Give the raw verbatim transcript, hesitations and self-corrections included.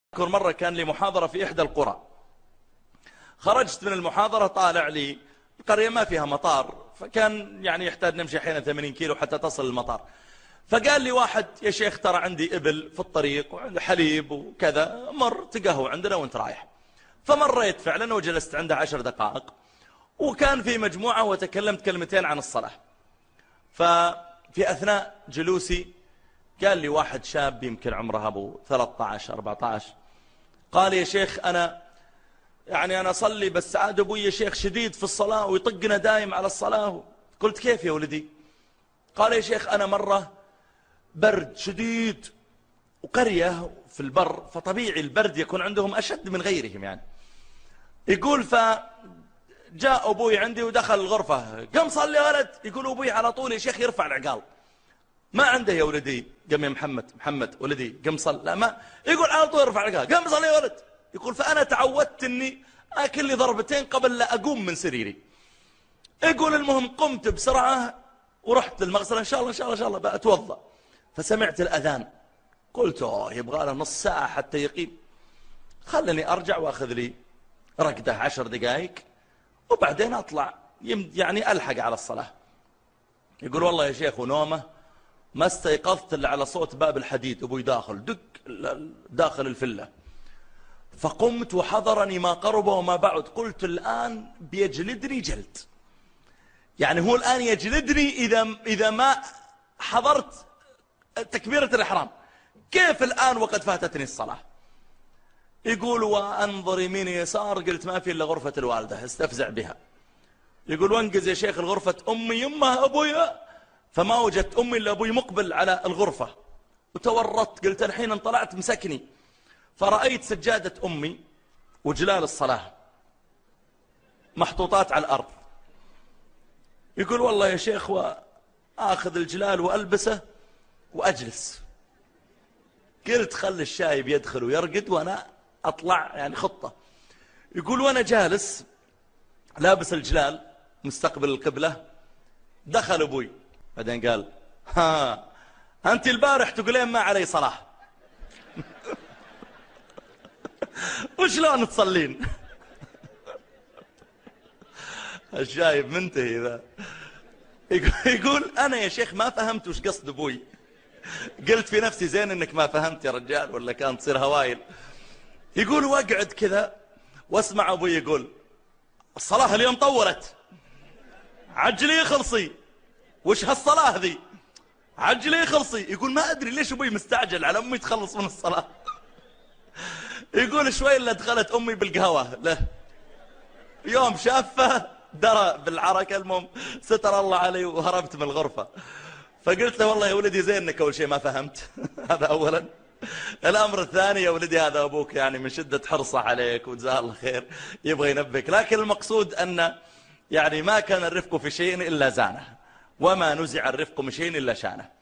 أذكر مرة كان لي محاضرة في إحدى القرى. خرجت من المحاضرة طالع لي القرية ما فيها مطار، فكان يعني يحتاج نمشي أحيانا ثمانين كيلو حتى تصل المطار. فقال لي واحد: يا شيخ ترى عندي إبل في الطريق وعندي حليب وكذا، مر تقهوى عندنا وانت رايح. فمريت فعلا وجلست عنده عشر دقائق، وكان في مجموعة وتكلمت كلمتين عن الصلاة. ففي أثناء جلوسي قال لي واحد شاب يمكن عمره أبو ثلاثة عشر أربعة عشر، قال: يا شيخ أنا يعني أنا أصلي بس عاد أبوي يا شيخ شديد في الصلاة ويطقنا دايم على الصلاة. قلت: كيف يا ولدي؟ قال: يا شيخ أنا مرة برد شديد وقرية في البر، فطبيعي البرد يكون عندهم أشد من غيرهم يعني. يقول: فجاء أبوي عندي ودخل الغرفة، قم صلي يا ولد. يقول أبوي على طول يا شيخ يرفع العقال، ما عنده يا ولدي قم يا محمد محمد ولدي قم صل، لا ما يقول على طول يرفع العقال، قم صلي يا ولد. يقول: فأنا تعودت أني أكل لي ضربتين قبل لا أقوم من سريري. يقول: المهم قمت بسرعة ورحت للمغسلة، إن شاء الله إن شاء الله إن شاء الله بأتوضأ. فسمعت الأذان، قلت: أوه يبغى له نص ساعة حتى يقيم، خلني أرجع وأخذ لي ركضة عشر دقائق وبعدين أطلع يعني ألحق على الصلاة. يقول: والله يا شيخ ونومه ما استيقظت إلا على صوت باب الحديد، أبوي داخل دق داخل الفلة. فقمت وحضرني ما قرب وما بعد، قلت الآن بيجلدني جلد، يعني هو الآن يجلدني إذا, إذا ما حضرت تكبيرة الإحرام، كيف الآن وقد فاتتني الصلاة؟ يقول: وأنظر يمين يسار، قلت ما في إلا غرفة الوالدة استفزع بها. يقول: وانقز يا شيخ الغرفة أمي يمه أبويا، فما وجدت أمي إلا أبوي مقبل على الغرفة، وتورطت. قلت الحين انطلعت مسكني، فرأيت سجادة أمي وجلال الصلاة محطوطات على الأرض. يقول: والله يا شيخ وآخذ الجلال وألبسه وأجلس. قلت خل الشايب يدخل ويرقد وأنا أطلع يعني خطة. يقول: وأنا جالس لابس الجلال مستقبل القبلة، دخل أبوي، بعدين قال: ها أنت البارح تقولين ما علي صلاة وشلون تصلين؟ الشايب منتهي ذا. يقول: أنا يا شيخ ما فهمت وش قصد أبوي. قلت في نفسي زين إنك ما فهمت يا رجال، ولا كان تصير هوايل. يقول: واقعد كذا واسمع أبوي يقول: الصلاة اليوم طولت، عجلي خلصي. وش هالصلاة ذي؟ عجلي خلصي. يقول: ما أدري ليش أبوي مستعجل على أمي تخلص من الصلاة. يقول: شوي إلا دخلت أمي بالقهوة له، يوم شافه درى بالعركة، المهم ستر الله علي وهربت من الغرفة. فقلت له: والله يا ولدي زين انك اول شيء ما فهمت هذا اولا. الامر الثاني يا ولدي هذا ابوك يعني من شدة حرصه عليك وجزاه الله خير يبغى ينبهك، لكن المقصود ان يعني ما كان الرفق في شيء الا زانه، وما نزع الرفق من شيء الا شانه.